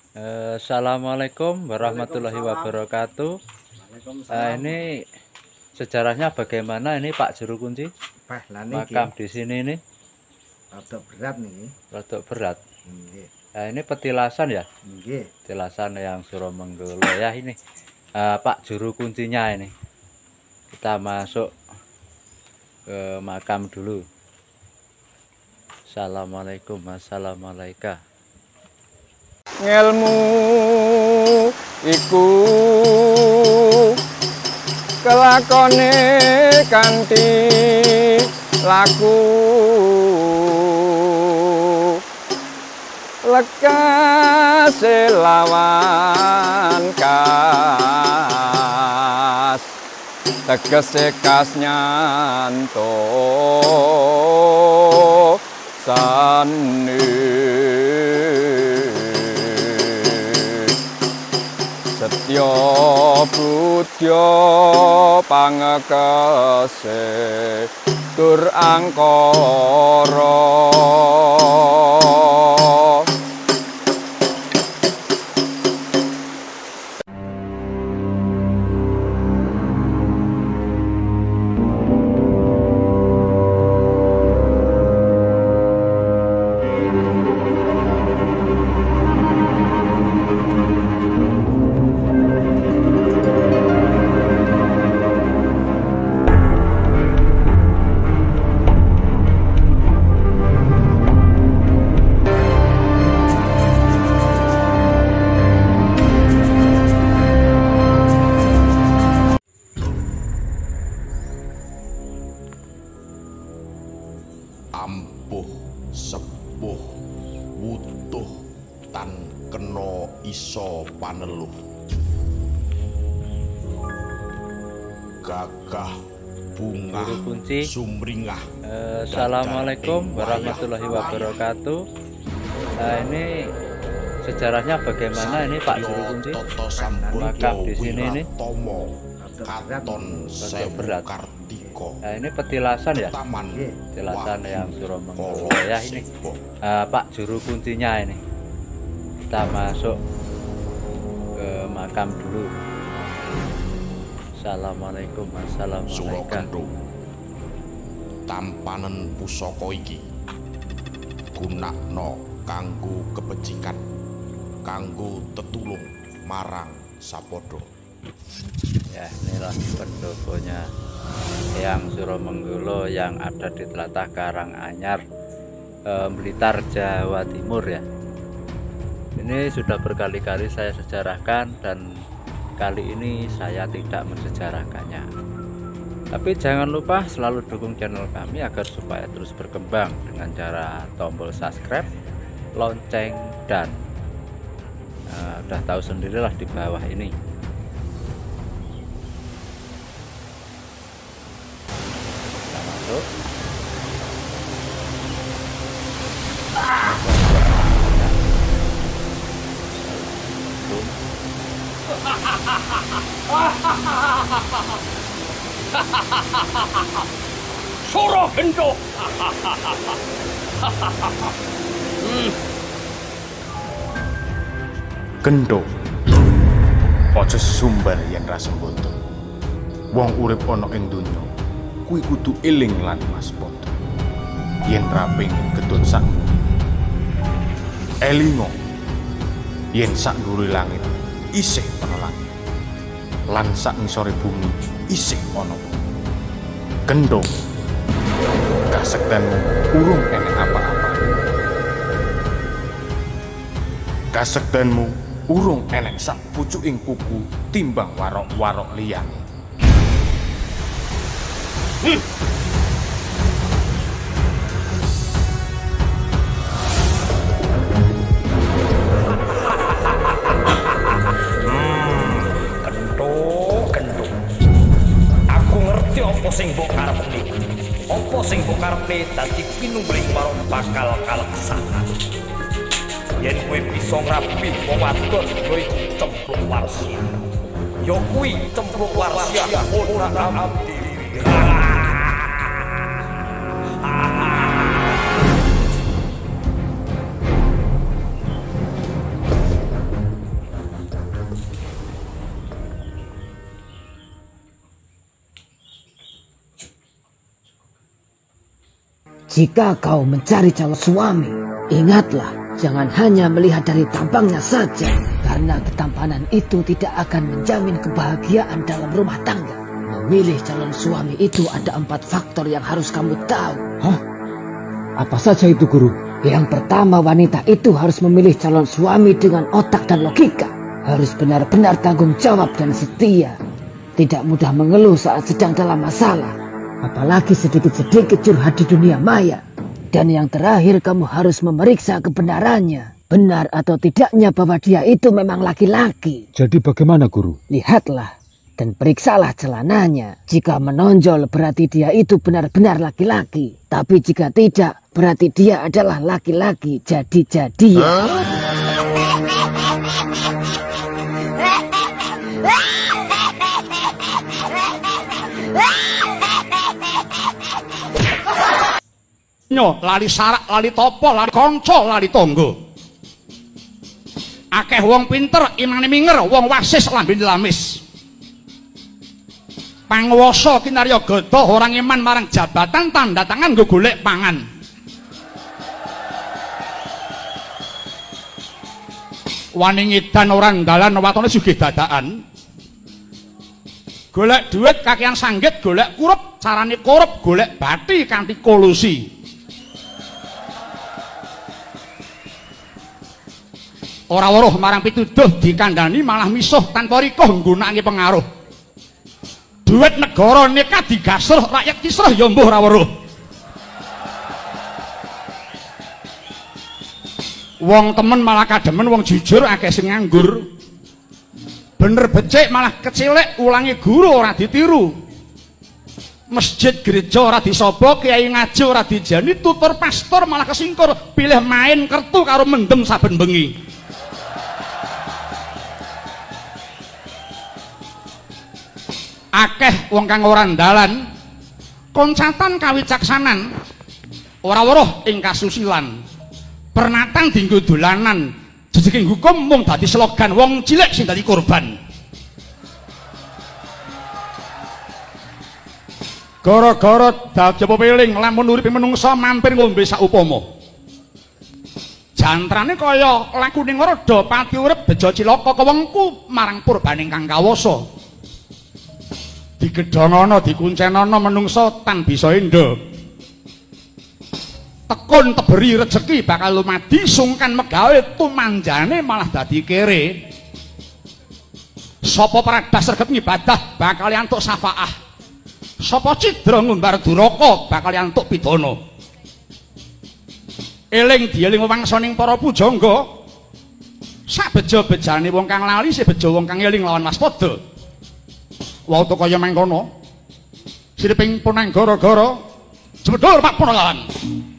Assalamualaikum warahmatullahi wabarakatuh. Waalaikumsalam. Ini sejarahnya bagaimana ini Pak Juru Kunci? Bah, lah Makam niki di sini nih rada berat niki. rada berat. Nggih. Nah, ini petilasan ya, Nggih. petilasan yang Suromenggolo ya ini. Pak Juru Kuncinya ini. Kita masuk ke makam dulu. Assalamualaikum, assalamualaikum. Ngelmu iku kelakone kanthi laku lekase lawan kas tegese kas nyanto sane setya budya pangekese tur angkara ampuh sepuh wutuh tan kena iso paneluh gagah bunga Juru Kunci. sumringah. Assalamualaikum warahmatullahi wabarakatuh. Ini sejarahnya bagaimana ini Pak Juru Kunci? Makam di sini nih katon sewu berat. kartika. Nah, ini petilasan ya, Taman petilasan yang Wahyu Suromenggolo Kolo ya ini. Sipo. Pak Juru Kuncinya ini. Kita masuk ke makam dulu. Assalamualaikum, Sura assalamualaikum. Kendho tampanen pusaka iki gunakna kanggo kebecikan, kanggo tetulung marang sapadha. Ya, inilah pendoponya yang Suromenggolo yang ada di Tlatah Karanganyar, Blitar, Jawa Timur ya. Ini sudah berkali-kali saya sejarahkan dan kali ini saya tidak mensejarahkannya. Tapi jangan lupa selalu dukung channel kami agar supaya terus berkembang dengan cara tombol subscribe, lonceng, dan udah tahu sendirilah di bawah ini. Kita masuk. Sura Kendho. Kendho aja sumber yen ra sembodo. Wong urip ana ing donya kuwi kudu eling lan waspada. Yen ra pengin gedhon sak elingo yen sak ngguri langit isih ana langit lan sak ngisore bumi isih ana bumi. Kendho kasektenmu urung enek apa-apa. Kasektenmu urung enek sak pucuking kuku timbang warok-warok liyane. Kendho. Aku ngerti apa sing mbok karepne. Apa sing mbok karepne dadi pinumbring marang bakal kaleksanan. Yen kowe bisa ngrapi wong wadon yo iku cemplung warsia. Yo kuwi cemplung warsia ora abdi. Jika kau mencari calon suami, ingatlah, jangan hanya melihat dari tampangnya saja, karena ketampanan itu tidak akan menjamin kebahagiaan dalam rumah tangga. Memilih calon suami itu ada 4 faktor yang harus kamu tahu. Hah? Apa saja itu, Guru? Yang pertama, wanita itu harus memilih calon suami dengan otak dan logika. Harus benar-benar tanggung jawab dan setia. Tidak mudah mengeluh saat sedang dalam masalah. Apalagi sedikit-sedikit curhat di dunia maya. Dan yang terakhir, kamu harus memeriksa kebenarannya. Benar atau tidaknya bahwa dia itu memang laki-laki. Jadi bagaimana, Guru? Lihatlah dan periksalah celananya. Jika menonjol berarti dia itu benar-benar laki-laki. Tapi jika tidak, berarti dia adalah laki-laki jadi-jadian. Nyo, lali sarak, lali topo, lali konco, lali tonggo. Akeh wong pinter, imane minger, wong wasis lambene lamis. Panguwasa kinarya gada orang iman marang jabatan tanda tangan nggo golek pangan. Wani ngidan orang dalan watone sugih dadakan. Golek duit kakean sanggit, golek kurup, carane korup, golek bathi kanthi kolusi. Ora weruh marang pituduh dikandhani malah misuh tanpa rikuh nggunakake pengaruh. Duit negara nekat digasruh rakyat kisruh ya mbuh ora weruh. Wong temen malah kademen, wong jujur akeh sing nganggur. Bener becik malah kecilik, ulangi guru ora ditiru. Masjid gereja ora disobo, kiai ngaji ora dijani, tutur pastor malah kesingkur, pilih main kertu karo mendem saben bengi. Akeh wong kang ora ndalan, koncatan kawicaksanan, ora weruh ing kasusilan. Pernatan dienggo dolanan, jejeking hukum mung dadi slogan wong cilik sing dadi korban. Gara-gara dadi pepeling lamun uripe menungsa mampir ngombe saupama. Jantrane kaya lakuning Rada pati urip beja cilaka kewengku marang purbaning kang kawasa. Digedhongono dikuncenono menungsa tan bisa enda. Tekun teberi rejeki bakal lumadi, sungkan megawe tumanjane malah dadi kere. Sapa pradas sregep ngibadah bakal antuk syafaah. Sapa cidra ngumbar duraka bakal antuk pidana. Eling dieling wangsaning para pujangga. Sak beja-bejane wong kang lali sing beja wong kang eling lawan waspada. Waktu kaya mengkono siriping punang gara-gara jebedhul Pak Punakawan.